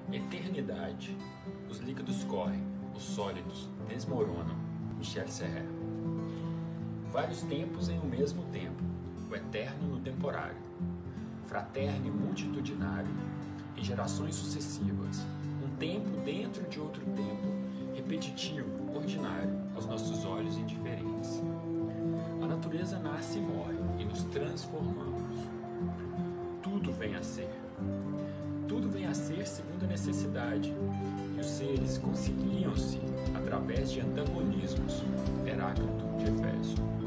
Eternidade. Os líquidos correm, os sólidos desmoronam. Michel Serres. Vários tempos em um mesmo tempo, o eterno no temporário, fraterno e multitudinário, em gerações sucessivas, um tempo dentro de outro tempo, repetitivo, ordinário, aos nossos olhos indiferentes. A natureza nasce e morre, e nos transformamos. Tudo vem a ser. Tudo vem a ser segundo a necessidade, e os seres conciliam-se através de antagonismos. Heráclito de Efésio.